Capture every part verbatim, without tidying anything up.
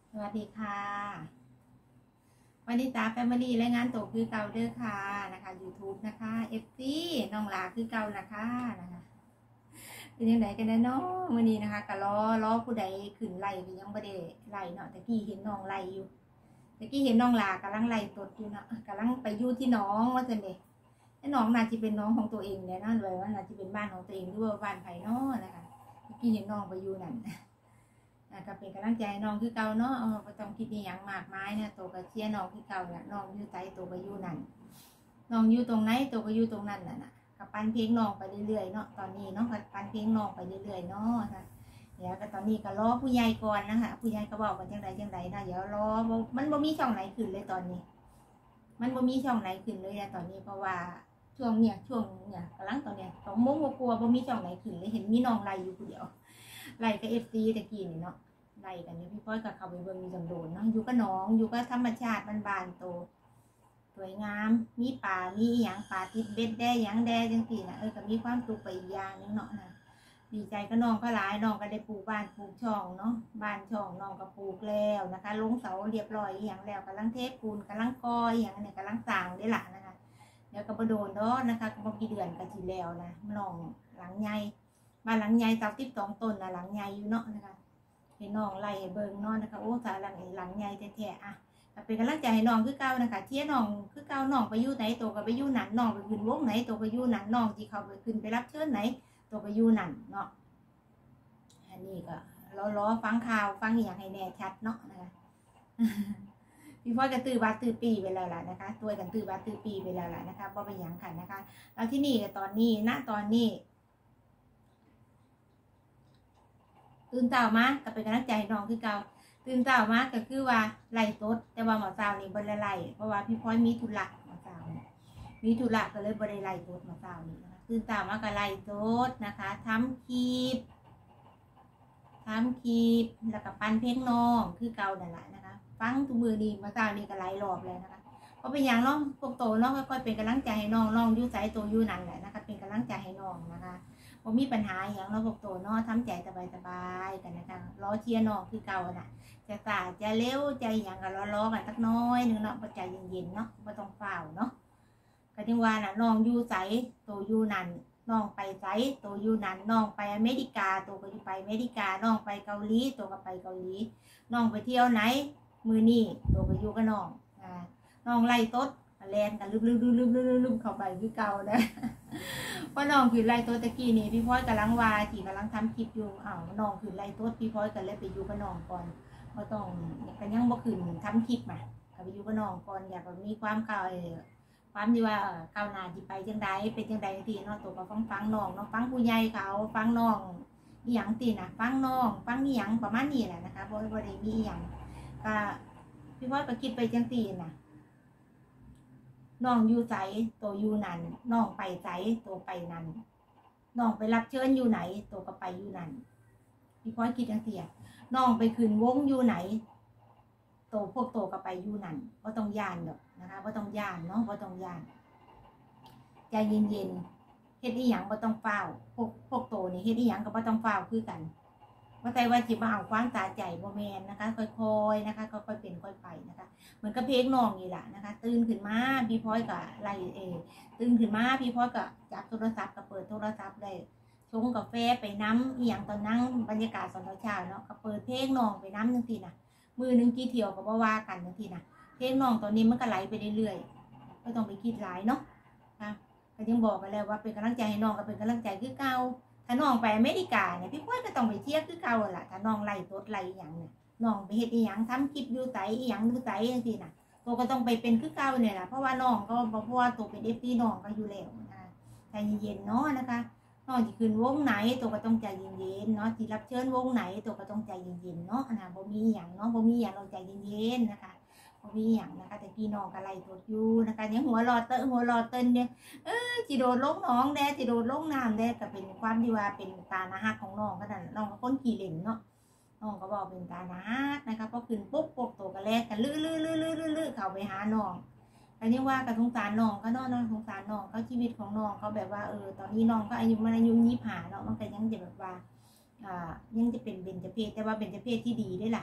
สวัสดีค่ะวันนี้ตาแฟมิลี่รายงานตัวคือเก่าเด้อค่ะนะคะ YouTube นะคะ เอฟ ซี น้องหลาคือเก่านะคะนะคะเป็นยังไงกันนะเนาะวันนี้นะคะก็ล้อล้อผู้ใดขึ้นไล่ก็ยังไม่ได้ไล่เนาะแต่กี้เห็นน้องไล่อยู่แต่กี้เห็นน้องหลากำลังไล่ตดอยู่เนาะกำลังไปอยู่ที่น้องว่าจะเนี่ยไอ้น้องน่าจะเป็นน้องของตัวเองเลยนะเลยว่าน่าจะเป็นบ้านของตัวเองหรือว่าบ้านไผ่นอนะคะตะกี้เห็นน้องไปอยู่นั่นก็เป็นกำลังใจน้องคือเก่าเนาะไม่ต้องคิดนี่อย่างมากมายเนี่ยตัวก็เชียร์น้องคือเก่าเนี่ยน้องอยู่ใจตัวก็อยู่นั่นน้องอยู่ตรงไหนตัวก็อยู่ตรงนั้นน่ะนะกับปันเพลงน้องไปเรื่อยๆเนาะตอนนี้เนาะกับปันเพลงน้องไปเรื่อยๆเนาะค่ะเดี๋ยวก็ตอนนี้ก็รอผู้ใหญ่ก่อนนะคะผู้ใหญ่ก็บอกกันจังไรจังไรนะเดี๋ยวรอมันบ่มีช่องไหนขึ้นเลยตอนนี้ มันบ่มีช่องไหนขึ้นเลยตอนนี้เพราะว่าช่วงเนี่ยช่วงเนี่ยกำลังตอนเนี้ยสองโมงกลัวบ่มีช่องไหนขึ้นเลยเห็นมีน้องไล่อยู่คนเดียวไล่กับเอฟซีตะกี้นี่เนาะไล่กันเนี่ยพี่พ้อยกับเขาไปเบิ่งมีจำโดนเนาะอยู่กับน้องอยู่กับธรรมชาติบานๆโตสวยงามมีป่ามีหยังป่าติดเบ็ดแด่หยังแด่จังซี่นะเออก็มีความสุขไปอีกอย่างนึงเนาะนะดีใจก็น้องก็หลายน้องก็ได้ปลูกบ้านปลูกช่องเนาะบ้านช่องน้องก็ปลูกแล้วนะคะลงเสาเรียบร้อยอย่างแล้วกำลังเทปูนกำลังก่ออย่างเนี่ยกำลังสร้างได้ละนะคะเดี๋ยวก็บ่โดนเนาะนะคะก็บ่กี่เดือนก็สิแล้วนะน้องหลังใหญ่บ้านหลังใหญ่เสาติดสองต้นนะหลังใหญ่อยู่เนาะนะคะให้น้องไล่เบิ่งเนาะนะคะโอ้สาหลังหลังใหญ่แท้ๆอ่ะเป็นกำลังใจให้น้องคือเก่านะคะเที่ยน้องคือเก่าน้องไปอยู่ไหนตัวก็ไปอยู่นั่นน้องไปขึ้นวงไหนตัวก็อยู่นั่นน้องที่เขาไปขึ้นไปรับเชิญไหนตัวก็อยู่นั่นเนาะอันนี้ก็ล้อล้อฟังข่าวฟังอย่างให้แน่ชัดเนาะนะคะพี่พ่อกันตื่นบาตื่นปีไปแล้วล่ะนะคะตัวกันตื่นบาตื่นปีไปแล้วล่ะนะคะบ่เป็นอย่างขันนะคะแล้วที่นี่ตอนนี้ณตอนนี้ตื่นเต้ามากก็เป็นกำลังใจน้องคือเก่าตื่นเต้ามากก็คือว่าไล่ตดแต่ว่าหมอสาวนี่บริไล่เพราะว่าพี่พ่อยมีธุระหมอสาวมีธุระก็เลยบริไล่ตดหมอสาวนี่นะคะตื่นเต้ามากก็ไล่ตดนะคะทำคลิปทำคลิปแล้วก็ปั้นเพลงน้องคือเก่านั่นแหละนะคะฟังทุกมือดีหมอสาวนี่ก็ไล่รอบเลยนะคะเพราะเป็นอย่างน้องพวกโตน้องค่อยๆเป็นกำลังใจให้น้องน้องยู่ใจโตยู่นั่นแหละนะคะเป็นกำลังใจให้น้องนะคะผมมีปัญหาอย่างเราพวกโตเนาะทำใจสบายๆกันนะคะล้อเชียร์น้องคือเก่าน่ะจะสาจะเลี้ยวใจอย่างกับล้อๆกันสักน้อยนึงเนาะใจเย็นๆเนาะไม่ต้องเฝ้าเนาะก็จึงว่าน่ะน้องอยู่ใจโตอยู่นั่นน้องไปใจโตอยู่นั่นน้องไปอเมริกาโตก็อยู่ไปอเมริกาน้องไปเกาหลีโตก็ไปเกาหลีน้องไปเที่ยวไหนมือนี่โตก็อยู่กับน้องอ่าน้องไล่ตดแลนกันลืมๆๆๆๆเข้าไปคือเก่านะเพราะน้องคือไล่ตัวตะกี้นี่พี่พ้อยกำลังวาที่กำลังทำคลิปอยู่อ้าวน้องคือไล่ตัวพี่พ้อยกันเลยไปอยู่กับน้องก่อนก็ต้องกันยังบ่ขึ้นทำคลิปมาก็ไปอยู่กับน้องก่อนอยากมีความเก่าความที่ว่าเก่าหน้าที่ไปจังใดเป็นจังใดที่น้องตัวก็ฟังฟังน้องน้องฟังผู้ใหญ่เขาฟังน้องอีหยังตีนะฟังน้องฟังอีหยังประมาณนี้แหละนะคะบ่บ่ได้มีอีหยังก็พี่พ้อยก็คิดไปจังตีนะน้องอยู่ใจโตอยู่นั่นน้องไปใจโตไปนั่นน้องไปรับเชิญอยู่ไหนโตก็ไปอยู่นั่นพี่พ้อยคิดจังซี่น้องไปขึ้นวงอยู่ไหนโตพวกโตก็ไปอยู่นั่นบ่ต้องย่านดอกนะคะบ่ต้องย่านเนาะบ่ต้องย่านใจเย็นๆเฮ็ดอีหยังบ่ต้องเฝ้าพวกพวกโตนี่เฮ็ดอีหยังก็บ่ต้องเฝ้าคือกันว่าแต่ว่าจิมาเอาความตาใจบ่แม่นนะคะค่อยๆนะคะค่อยๆเป็นค่อยไปนะคะเหมือนกับเพลงน้องนี่แหละนะคะตื่นขึ้นมาพี่พ้อยก็ไล่เอตื่นขึ้นมาพี่พ้อยก็จับโทรศัพท์ก็เปิดโทรศัพท์ได้ชงกาแฟไปน้ำอีหยังตอนนั่งบรรยากาศตอนเช้าเนาะก็เปิดเพลงน้องไปน้ำจังซี่นะมือนึงกี่เที่ยวก็บ่ว่ากันจังซี่นะเพลงน้องตอนนี้มันก็ไหลไปเรื่อยๆไม่ต้องไปคิดหลายเนาะค่ะก็ยังบอกกันแล้วว่าเป็นกำลังใจให้น้องก็เป็นกำลังใจคือเก่าถ้าน้องไปอเมริกาเนี่ยพี่พ้อยก็ต้องไปเที่ยวคือเก่าแหละถ้าน้องไล่ตดไล่อย่างเนี่ยน้องไปเฮ็ดอีหยังทำคลิปอยู่ไสอีหยังอยู่ไสจังซี่นะตัวก็ต้องไปเป็นคือเก่าเนี่ยแหละเพราะว่าน้องก็เพราะว่าตัวเป็นเอฟซีน้องก็อยู่แล้วนะคะใจเย็นๆเนาะนะคะน้องจะขึ้นวงไหนตัวก็ต้องใจเย็นๆเนาะที่รับเชิญวงไหนตัวก็ต้องใจเย็นๆเนาะนะบ่มีอย่างเนาะบ่มีอย่างเราใจเย็นๆนะคะบ่มีอย่างนะคะแต่พี่น้องก็ไล่ตดอยู่นะคะยังหัวรอเตอหัวรอเต้นเนี่ยเออจิโดดลงน้องแดจิโดดลงน้ำแดก็เป็นความที่ว่าเป็นตาหน้าฮักของน้องก็นั่นน้องก็คนขี้เล่นเนาะน้องก็บอกเป็นตาหน้าฮักนะคะพอขึ้นปุ๊บพวกโตก็แลกกันลื้อลื้อลื้อลื้อลื้อเข้าไปหาน้องอันนี้ว่ากับสงสารน้องก็น้องน้องสงสารน้องเขาชีวิตของน้องเขาแบบว่าเออตอนนี้น้องก็อายุมันอายุยี่สิบห้าเนาะมันก็ยังจะแบบว่าอ่ายังจะเป็นเบญจเพศแต่ว่าเบญจเพศที่ดีด้วยล่ะ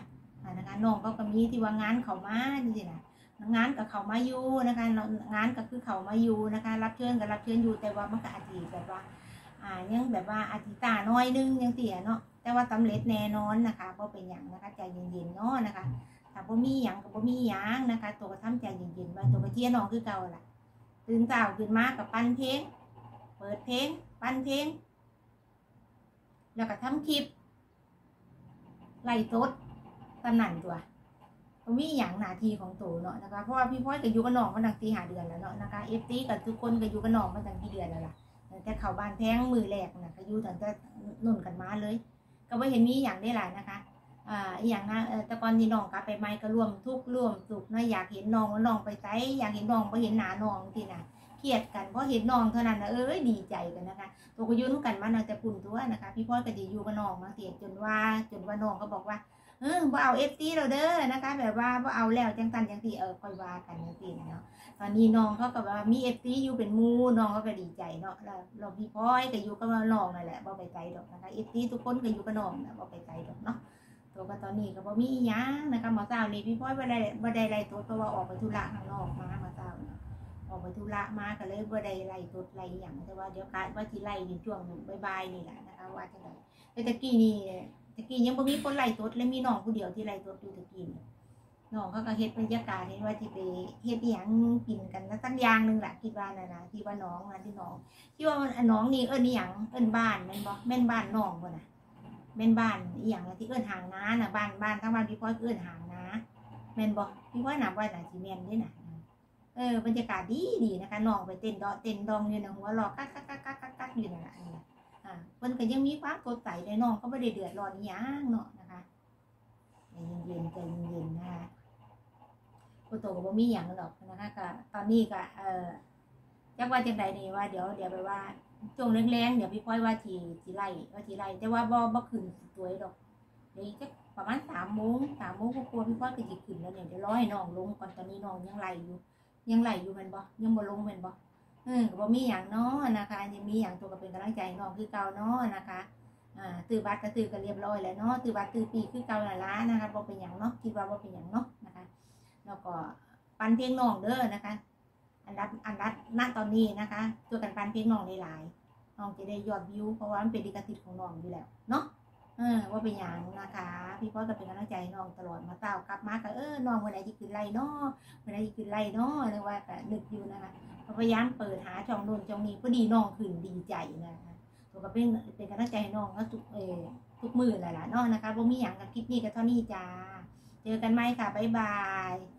นะคะน้องก็ก็มีที่ว่างานเขามาจริงๆนะงานกับเขามาอยู่นะคะงานก็คือเขามาอยู่นะคะรับเชิญกับรับเชิญอยู่แต่ว่ามันก็อาจจะแบบว่าอ่ายังแบบว่าอาทิตาน้อยนึงยังเสียเนาะแต่ว่าสำเร็จแน่นอนนะคะเพราะเป็นอย่างนะคะใจเย็นๆเนาะนะคะถ้าบ่มีอย่างก็บ่มีอย่างนะคะตัวก็ทำใจเย็นๆไว้ตัวก็เที่ยน้องคือเก่าล่ะตื่นเช้าขึ้นมากับปั้นเพลงเปิดเพลงปั้นเพลงแล้วก็ทำคลิปไล่ตดสนั่นตัวก็มีอย่างหน้าที่ของตัวเนาะนะคะเพราะว่าพี่พ่อยก็อยู่กับน้องมาตั้งสี่ห้าเดือนแล้วเนาะนะคะเอฟซีกับทุกคนก็อยู่กับน้องมาตั้งกี่เดือนแล้วล่ะแต่เข้าบ้านแพงมือแรกนะก็อยู่ตั้งแต่นุ่นกันมาเลยก็ไม่เห็นมีอย่างได้หลายนะคะอ่าอย่างนะแต่ก่อนที่น้องกลับไปใหม่ก็ร่วมทุกร่วมสุขนะอยากเห็นน้องว่าน้องไปไสอยากเห็นน้องไปเห็นหน้าน้องทีน่ะเครียดกันเพราะเห็นน้องเท่านั้นนะเอ้ยดีใจกันนะคะตัวก็ยุ่งกันมาตั้งแต่ปุ่นตัวนะคะพี่พ่อยก็จะอยู่กับน้องมาเสียจนว่าจนว่าน้องก็บอกว่าเออบ่เอาเอฟซีเราเด้อนะคะแบบว่าบ่เอาแล้วจังตันจังตีเออค่อยว่ากันจังตีเนาะตอนนี้น้องเขาก็ว่ามีเอฟซีอยู่เป็นมูน้องเขาก็ดีใจเนาะแล้วเราพี่พ่อยก็อยู่กับน้องนั่นแหละบ่ไปไกลดอกนะคะเอฟซีทุกคนก็อยู่กับน้องนะบ่ไปไกลดอกเนาะตัวก็ตอนนี้ก็บ่มีหยังนะคะหมอเจ้านี่พี่พ่อยบ่ได้บ่ได้ไล่ตัวเพราะว่าออกไปธุระข้างนอกมาหมอเจ้าออกไปธุระมาก็เลยบ่ได้ไล่ตัวไล่หยังแต่ว่าเดี๋ยวกะว่าสิไล่ในช่วงบ่ายๆนี่แหละนะคะว่าจังได๋แต่ตะกี้นี่ตะกี้ยังบ่มีคนไล่ตดและมีน้องผู้เดียวที่ไล่ตดอยู่ตะกี้น้องเขาก็เฮ็ดบรรยากาศเห็นว่าที่ไปเฮ็ดอีหยังกินกันสักอย่างนึงแหละคิดว่าน่ะนะที่ว่าน้องนะที่น้องที่ว่าน้องนี่เอิ้นอีหยังเอิ้นบ้านแม่นบ่แม่นบ้านน้องบ่น่ะแม่นบ้านอีหยังที่เอิ้นหางนาน่ะบ้านบ้านทั้งบ้านพี่พ่อยเอิ้นหางนาแม่นบ่พี่พ่อยน่ะว่าน่ะสิแม่นเด้น่ะเออบรรยากาศดีดีนะคะน้องไปเต้นดอเต้นดองอยู่นะหัวเราะกักๆๆๆๆอยู่นั่นน่ะอ่าเพิ่นก็ยังมีความสดใสได้น้องก็ไม่ได้เดือดร้อนหยังเนาะนะคะใจเย็นๆใจเย็นๆนะคะโคโตก็บ่มีหยังหรอกนะคะก็ตอนนี้ก็เอ่อจักว่าจังได๋นี่ว่าเดี๋ยวเดี๋ยวไปว่าช่วงแรงๆเดี๋ยวพี่พ่อยว่าสิสิไล่ว่าสิไล่แต่ว่าบ่บ่ขึ้นสวยดอกเดี๋ยวอีกจักประมาณสามโมงสามโมงกว่าๆพี่พ่อยก็สิขึ้นแล้วเนี่ยเดี๋ยวรอให้น้องลงก่อนตอนนี้น้องยังไล่อยู่ยังไล่อยู่แม่นบ่ยังบ่ลงแม่นบ่เออก็บ่มีหยังเนาะนะคะยังมีหยังตัวก็เป็นกำลังใจน้องคือเก่าเนาะนะคะอ่าตื้อบัตรก็ตื้อกันเรียบร้อยแล้วเนาะตื้อบัตรตื้อปีคือเก่านั่นล่ะนะคะบ่เป็นหยังเนาะคิดว่าบ่เป็นหยังเนาะนะคะแล้วก็ปันเพลงน้องเด้อนะคะอันดับอันดับณตอนนี้นะคะตัวกันปันเพลงน้องหลายๆน้องจะได้ยอดวิวเพราะว่ามันเป็นลิขสิทธิ์ของน้องอยู่แล้วเนาะเออว่าเป็นหยังนะคะพี่พ่อก็เป็นกำลังใจน้องตลอดมาเต้ากลับมาก็เออน้องวันไหนจะขึ้นไล่เนาะวันไหนจะขึ้นไล่เนาะเรียกว่าก็นึกอยู่นะคะพยายามเปิดหาช่องโน้นช่องนี้พอดีน้องขึ้นดีใจนะคะตัวก็เป็นเป็นกำลังใจให้น้องก็ทุกเออทุกมือแหละล่ะเนาะนะคะบ่มีหยังกับคลิปนี้ก็เท่านี้จ้าเจอกันใหม่ค่ะบ๊ายบาย